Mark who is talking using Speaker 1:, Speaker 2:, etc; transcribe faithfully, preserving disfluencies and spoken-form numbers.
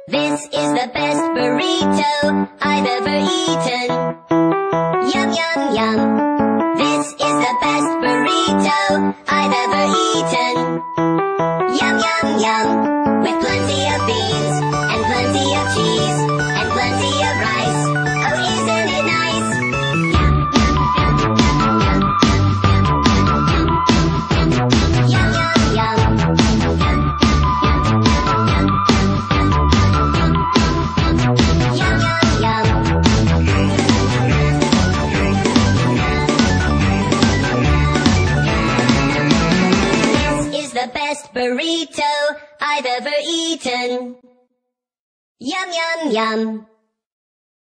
Speaker 1: This is the best burrito I've ever eaten. Yum, yum, yum. This is the best burrito I've ever eaten. Yum, yum, yum. With plenty of beans, and plenty of cheese, and plenty of rice. Oh, isn't it nice? Yum, yum, yum. Yum, yum, yum. This is the best burrito I've ever eaten. Yum, yum, yum.